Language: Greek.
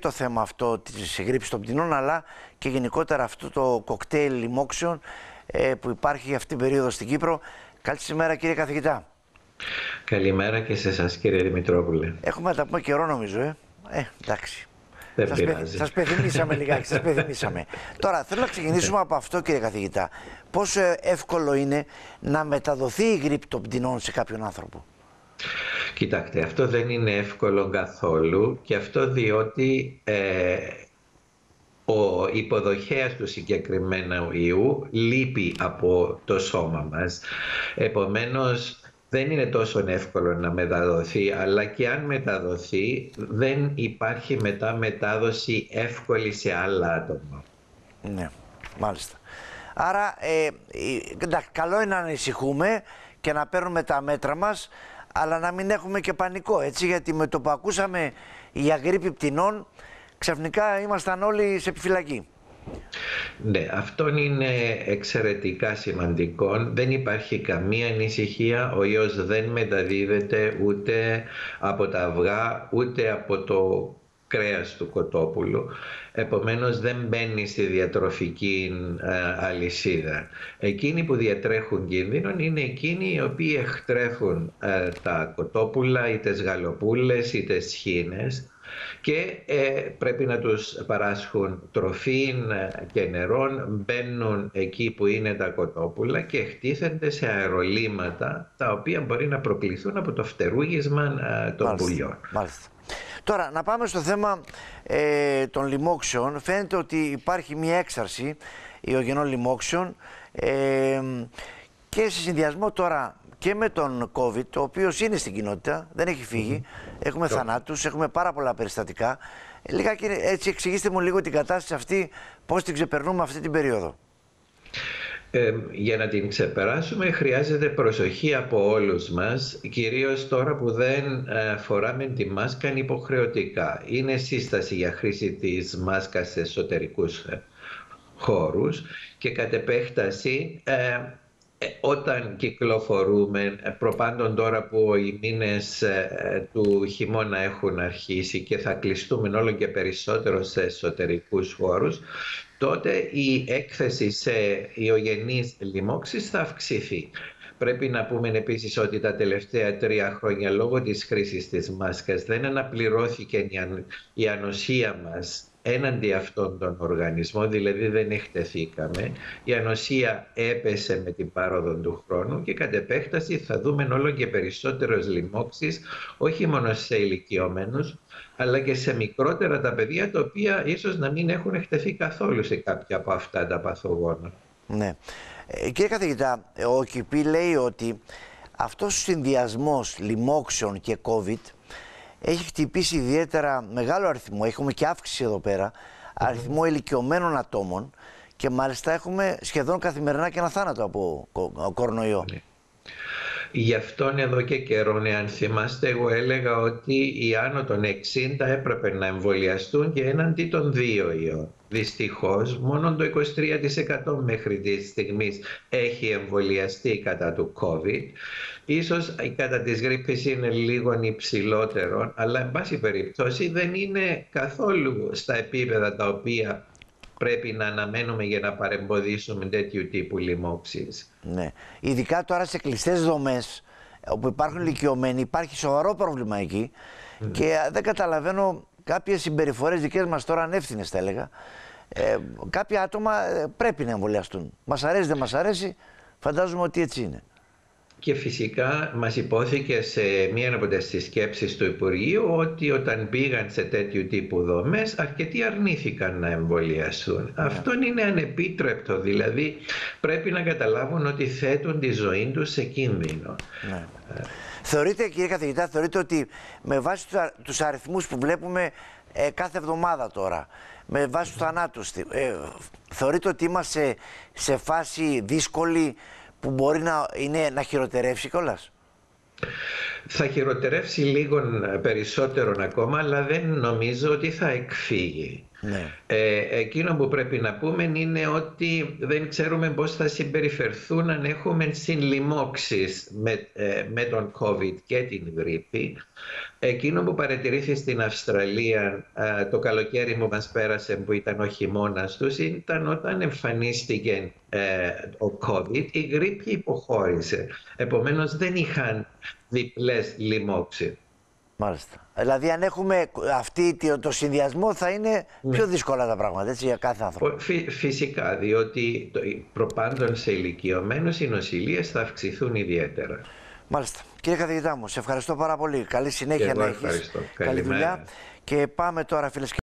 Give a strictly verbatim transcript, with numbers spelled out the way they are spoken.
το θέμα αυτό της γρίπης των πτηνών, αλλά και γενικότερα αυτό το κοκτέιλ λοιμόξεων ε, που υπάρχει αυτή την περίοδο στην Κύπρο. Καλησπέρα κύριε καθηγητά. Καλημέρα και σε εσάς κύριε Δημητρόπουλε. Έχουμε να τα πούμε καιρό νομίζω, ε. Ε, εντάξει. Δεν σας, πειράζει. Σας πεθυμίσαμε λιγάκι, σας πεθυμίσαμε. Τώρα θέλω να ξεκινήσουμε από αυτό κύριε καθηγητά. Πόσο εύκολο είναι να μεταδοθεί η γρίπη των πτηνών σε κάποιον άνθρωπο? Κοιτάξτε, αυτό δεν είναι εύκολο καθόλου, και αυτό διότι ε, ο υποδοχέας του συγκεκριμένου ιού λείπει από το σώμα μας. Επομένως, δεν είναι τόσο εύκολο να μεταδοθεί, αλλά και αν μεταδοθεί δεν υπάρχει μετά μετάδοση εύκολη σε άλλα άτομα. Ναι, μάλιστα. Άρα, ε, εντάξει, καλό είναι να ανησυχούμε και να παίρνουμε τα μέτρα μας, αλλά να μην έχουμε και πανικό, έτσι, γιατί με το που ακούσαμε για γρίπη πτηνών, ξαφνικά ήμασταν όλοι σε επιφυλακή. Ναι, αυτό είναι εξαιρετικά σημαντικό. Δεν υπάρχει καμία ανησυχία. Ο ιός δεν μεταδίδεται ούτε από τα αυγά, ούτε από το κρέας του κοτόπουλου. Επομένως δεν μπαίνει στη διατροφική ε, αλυσίδα. Εκείνοι που διατρέχουν κίνδυνο είναι εκείνοι οι οποίοι εκτρέφουν ε, τα κοτόπουλα, είτε γαλοπούλες είτε σχήνες, και ε, πρέπει να τους παράσχουν τροφή και νερών, μπαίνουν εκεί που είναι τα κοτόπουλα και εκτίθενται σε αερολύματα τα οποία μπορεί να προκληθούν από το φτερούγισμα ε, των Μάλιστα, πουλιών. Μάλιστα. Τώρα, να πάμε στο θέμα ε, των λοιμόξεων. Φαίνεται ότι υπάρχει μια έξαρση ιογενών λοιμόξεων ε, και σε συνδυασμό τώρα και με τον COVID, ο οποίος είναι στην κοινότητα, δεν έχει φύγει, mm-hmm. έχουμε θανάτους, έχουμε πάρα πολλά περιστατικά. Λιγάκι, έτσι εξηγήστε μου λίγο την κατάσταση αυτή, πώς την ξεπερνούμε αυτή την περίοδο. Ε, για να την ξεπεράσουμε χρειάζεται προσοχή από όλους μας, κυρίως τώρα που δεν ε, φοράμε τη μάσκα υποχρεωτικά. Είναι σύσταση για χρήση της μάσκας σε εσωτερικούς χώρους και κατ' επέκταση ε, όταν κυκλοφορούμε, προπάντων τώρα που οι μήνες ε, του χειμώνα έχουν αρχίσει και θα κλειστούμε όλο και περισσότερο σε εσωτερικούς χώρους, τότε η έκθεση σε ιογενείς λοιμώξεις θα αυξηθεί. Πρέπει να πούμε επίσης ότι τα τελευταία τρία χρόνια λόγω της χρήσης της μάσκας δεν αναπληρώθηκε η ανοσία μας έναντι αυτόν τον οργανισμό, δηλαδή δεν εκτεθήκαμε. Η ανοσία έπεσε με την πάροδο του χρόνου και κατ' επέκταση θα δούμε όλο και περισσότερες λοιμώξεις, όχι μόνο σε ηλικιωμένους, αλλά και σε μικρότερα τα παιδιά, τα οποία ίσως να μην έχουν εκτεθεί καθόλου σε κάποια από αυτά τα παθογόνα. Ναι. Ε, κύριε καθηγητά, ο Κιπή λέει ότι αυτός ο συνδυασμός λοιμόξεων και COVID έχει χτυπήσει ιδιαίτερα μεγάλο αριθμό, έχουμε και αύξηση εδώ πέρα, αριθμό mm-hmm. ηλικιωμένων ατόμων και μάλιστα έχουμε σχεδόν καθημερινά και ένα θάνατο από κορονοϊό. Mm-hmm. Γι' αυτόν εδώ και καιρό, αν θυμάστε, εγώ έλεγα ότι οι άνω των εξήντα έπρεπε να εμβολιαστούν και έναντι των δύο ιών. Δυστυχώς, μόνο το είκοσι τρία τοις εκατό μέχρι τη στιγμή έχει εμβολιαστεί κατά του COVID. Ίσως κατά της γρίπης είναι λίγο υψηλότερο, αλλά εν πάση περιπτώσει δεν είναι καθόλου στα επίπεδα τα οποία πρέπει να αναμένουμε για να παρεμποδίσουμε τέτοιου τύπου λοιμώξεις. Ναι. Ειδικά τώρα σε κλειστές δομές όπου υπάρχουν ηλικιωμένοι, υπάρχει σοβαρό πρόβλημα εκεί mm. και δεν καταλαβαίνω κάποιες συμπεριφορές δικές μας τώρα ανεύθυνες θα έλεγα. Ε, κάποια άτομα πρέπει να εμβολιαστούν. Μας αρέσει δεν μας αρέσει, φαντάζομαι ότι έτσι είναι. Και φυσικά μας υπόθηκε σε μία από τις σκέψεις του Υπουργείου ότι όταν πήγαν σε τέτοιου τύπου δομές αρκετοί αρνήθηκαν να εμβολιαστούν. Yeah. Αυτό είναι ανεπίτρεπτο, δηλαδή πρέπει να καταλάβουν ότι θέτουν τη ζωή τους σε κίνδυνο. Yeah. Uh. Θεωρείτε κύριε καθηγητά, θεωρείτε ότι με βάση τους αριθμούς που βλέπουμε ε, κάθε εβδομάδα τώρα, με βάση τους θανάτους, ε, θεωρείτε ότι είμαστε σε φάση δύσκολη που μπορεί να, είναι, να χειροτερεύσει κιόλας? Θα χειροτερεύσει λίγο περισσότερο ακόμα, αλλά δεν νομίζω ότι θα εκφύγει. Ναι. Ε, εκείνο που πρέπει να πούμε είναι ότι δεν ξέρουμε πώς θα συμπεριφερθούν αν έχουμε συνλοιμώξεις με, ε, με τον COVID και την γρίπη. Εκείνο που παρατηρήθη στην Αυστραλία ε, το καλοκαίρι που μας πέρασε, που ήταν ο χειμώνας τους, ήταν όταν εμφανίστηκε ε, ο COVID, η γρίπη υποχώρησε. Επομένως δεν είχαν διπλές λοιμώξεις. Μάλιστα. Δηλαδή, αν έχουμε αυτή το συνδυασμό, θα είναι πιο δύσκολα τα πράγματα, έτσι, για κάθε άνθρωπο. Φυ, φυσικά, διότι προπάντων σε ηλικιωμένους οι νοσηλίες θα αυξηθούν ιδιαίτερα. Μάλιστα. Κύριε καθηγητά μου, σε ευχαριστώ πάρα πολύ. Καλή συνέχεια να έχεις. Ευχαριστώ. Καλή δουλειά. Και πάμε τώρα, φίλες και